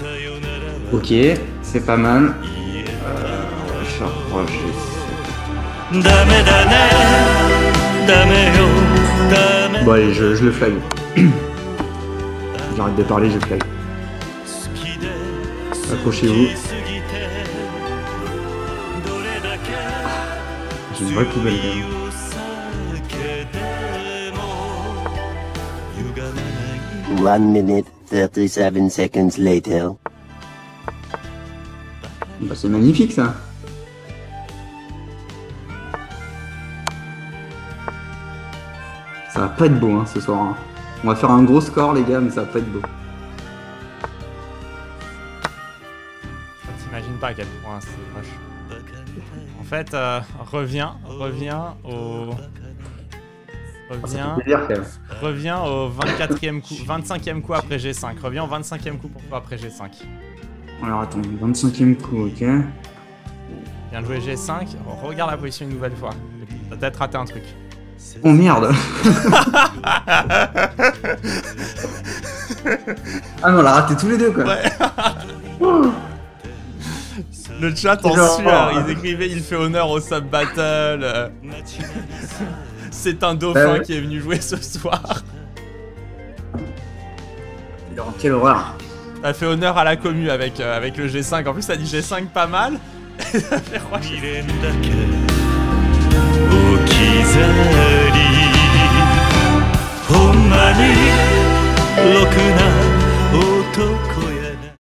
Ok, c'est pas mal. Charge. Bon allez, je le flag. J'arrête de parler, je flag. Accrochez-vous. J'ai une vraie poubelle quand même. One minute, 37 seconds later. Bah, c'est magnifique ça. Ça va pas être beau hein, ce soir. Hein. On va faire un gros score les gars, mais ça va pas être beau. T'imagines pas à quel point c'est moche. En fait, reviens au... Reviens au 24e coup, 25e coup après G5. Reviens au 25e coup pour toi après G5. Alors attends, 25e coup, ok. Viens de jouer G5, regarde la position une nouvelle fois. T'as peut-être raté un truc. Oh merde. Ah mais on l'a raté tous les deux quoi. Ouais. Le chat en sueur, ils écrivaient il fait honneur au sub battle. C'est un dauphin qui est venu jouer ce soir. Quelle horreur. T'as fait honneur à la commu avec le G5. En plus, ça dit G5 pas mal. Ça fait roi G5.